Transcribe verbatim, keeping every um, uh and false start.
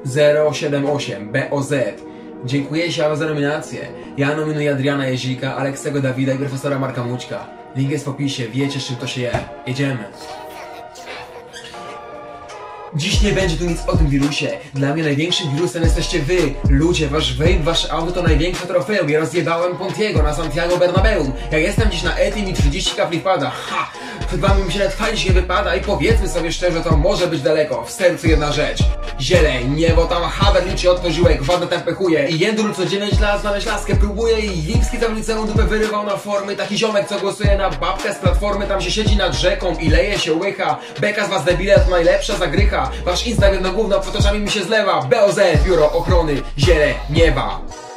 zero siedem osiem B O Z. Dziękuję Siawa za nominację. Ja nominuję Adriana Jezika, Aleksego Dawida i profesora Marka Mućka. Link jest w opisie, wiecie z czym to się je. Jedziemy. Dziś nie będzie tu nic o tym wirusie. Dla mnie największym wirusem jesteście wy. Ludzie, wasz vape, wasze auto to największe trofeum. Ja rozjebałem Pontiego na Santiago Bernabeu. Ja jestem dziś na Etim i trzydzieści kapli wpada. Ha! Przed wami mi się nawet chwalić nie wypada. I powiedzmy sobie szczerze, to może być daleko. W sercu jedna rzecz. Zieleń, niebo tam haber liczy od żyłek, ładne tempę chuje. I Jędrul co dziewięć lat znaleźć laskę próbuje. I Lipski tam liceum dupę wyrywał na formy. Taki ziomek co głosuje na babkę z platformy. Tam się siedzi nad rzeką i leje się łycha. Beka z was debile to najlepsza zagrycha. Wasz Instagram no gówno, fotoszami mi się zlewa. B O Z, Biuro Ochrony Ziele Nieba.